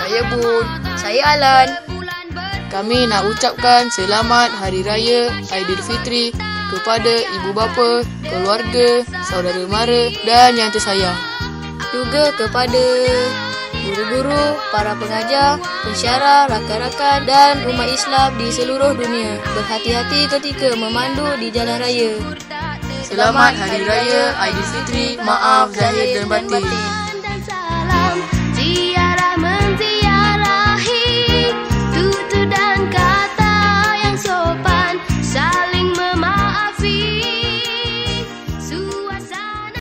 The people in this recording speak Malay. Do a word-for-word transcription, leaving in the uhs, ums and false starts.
Saya Bun. Saya Alan. Kami nak ucapkan selamat Hari Raya Aidilfitri kepada ibu bapa, keluarga, saudara mara dan yang tersayang. Juga kepada guru-guru, para pengajar, pensyarah, rakan-rakan dan umat Islam di seluruh dunia. Berhati-hati ketika memandu di jalan raya. Selamat Hari Raya Aidilfitri. Maaf zahir dan batin.